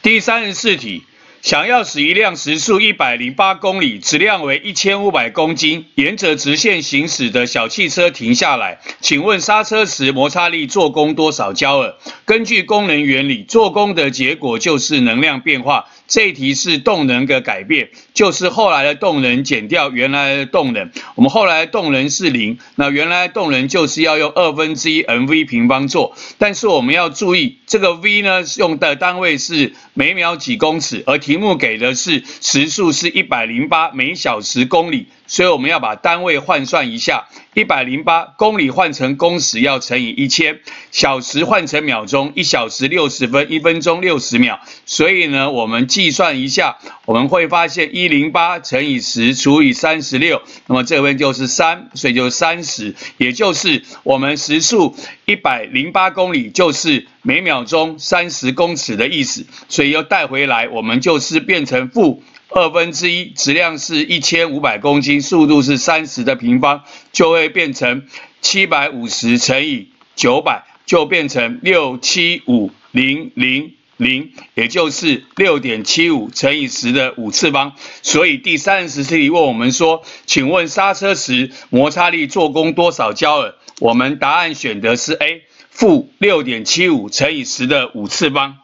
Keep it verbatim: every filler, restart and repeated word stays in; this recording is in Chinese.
第三十四题，想要使一辆时速一百零八公里、质量为一千五百公斤，沿着直线行驶的小汽车停下来，请问刹车时摩擦力做功多少焦耳？根据功能原理，做功的结果就是能量变化。这一题是动能的改变，就是后来的动能减掉原来的动能。我们后来的动能是零，那原来的动能就是要用二分之一 mv 平方做。但是我们要注意，这个 v 呢用的单位是每秒几公尺，而题目给的是时速是一百零八每小时公里，所以我们要把单位换算一下。一百零八公里换成公时要乘以一千，小时换成秒钟，一小时六十分，一分钟六十秒。所以呢，我们计算一下，我们会发现一百零八乘以十除以三十六，那么这边就是三，所以就三十，也就是我们时速一百零八公里就是每秒钟三十公尺的意思。所以又带回来，我们就是变成负二分之一，质量是一千五百公斤，速度是三十的平方，就会变成七百五十乘以九百，就变成六七五零零零，也就是六点七五乘以十的五次方。所以第三十四题问我们说，请问刹车时摩擦力做功多少焦耳？我们答案选的是 A， 负六点七五乘以十的五次方。